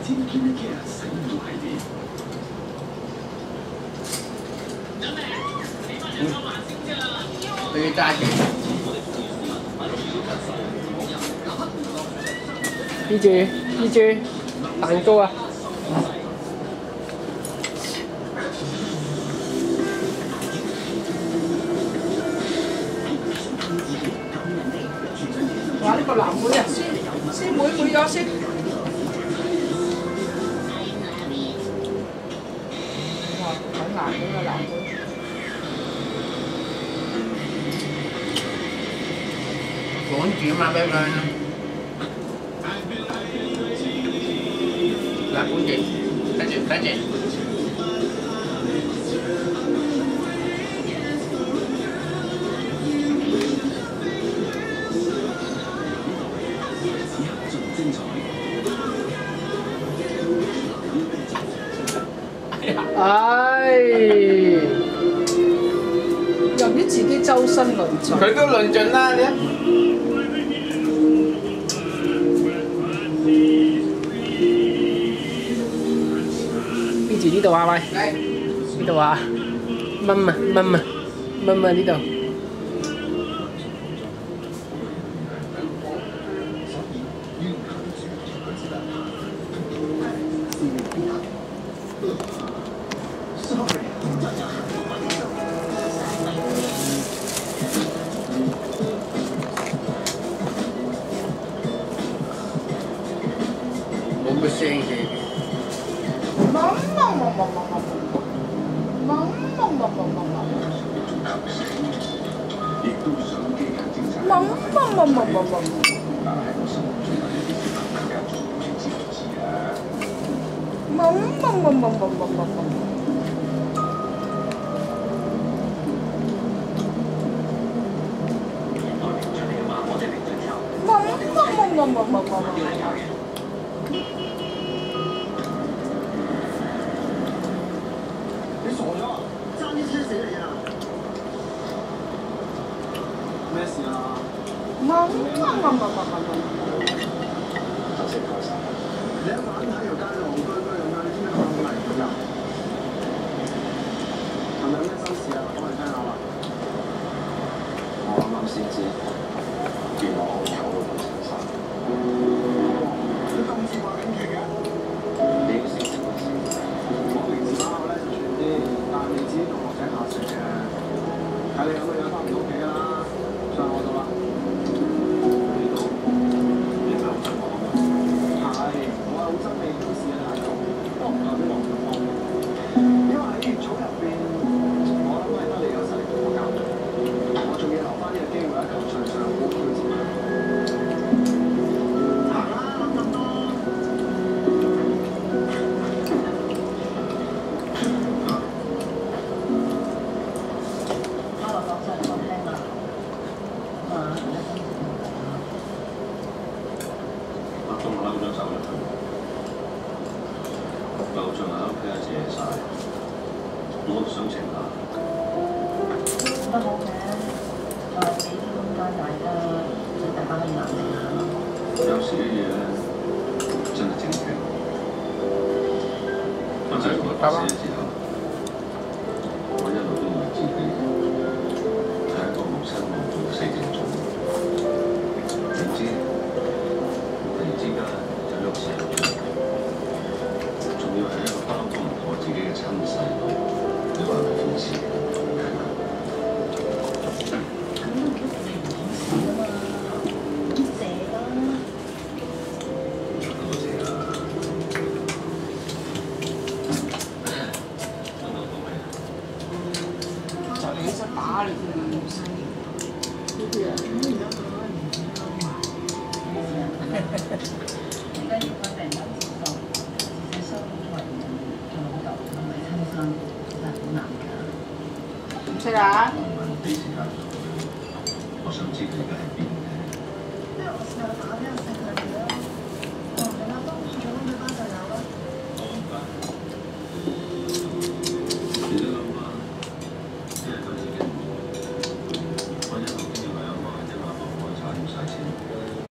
你要揸住。呢隻蛋糕啊！ 哇！呢個藍莓啊，先妹咗先。哇！好難呢個藍莓。 管住嘛，俾佢。嗱，管住，等住。唉， 又唔知自己周身論盡。 佢都論盡啦，你睇。呢住呢度啊，喂，呢度啊，掹啊呢度。冇乜聲嘅。 你傻咗啊？爭啲車死你啊！咩事啊？真係開心。你一晚喺條街戇居居咁樣，你知唔知咁危險㗎？係咪有咩心事啊？講嚟聽下啦。我啱啱先知，原來我有老婆陳生。你咁似話緊劇嘅？你要小心啲。我平時打我咧就全啲，但係你自己同學仔下水嘅，睇你咁嘅樣翻唔到屋企㗎啦，上我度啦。呢度你就好憎我啊嘛？係，我係好憎你都市嘅態度，幫唔代表我唔幫。因為喺月草入邊，我諗係得你有實力同我交流，我仲要留翻呢個機會喺球場上好挑戰佢。行啦，諗咁多。 仲嬲咗走入去，樓上喺屋企係謝晒，我都想請下。 都好嘅，就係俾啲空間大家，即係大家可以冷靜下咯。 有時啲嘢咧，真係正經。我就係同佢發泄之後，我一路都以為自己係一個無親無故嘅死症種，點知突然之間就喐成咗，仲要係一個包都唔妥自己嘅親細佬，你話係咪諷刺？ 打你㗎嘛，唔使。呢啲啊， 而家要佢突然間接受，自己收到為做老豆同埋親生，真係好難㗎。 唔識啊？ 我想知佢而家喺邊。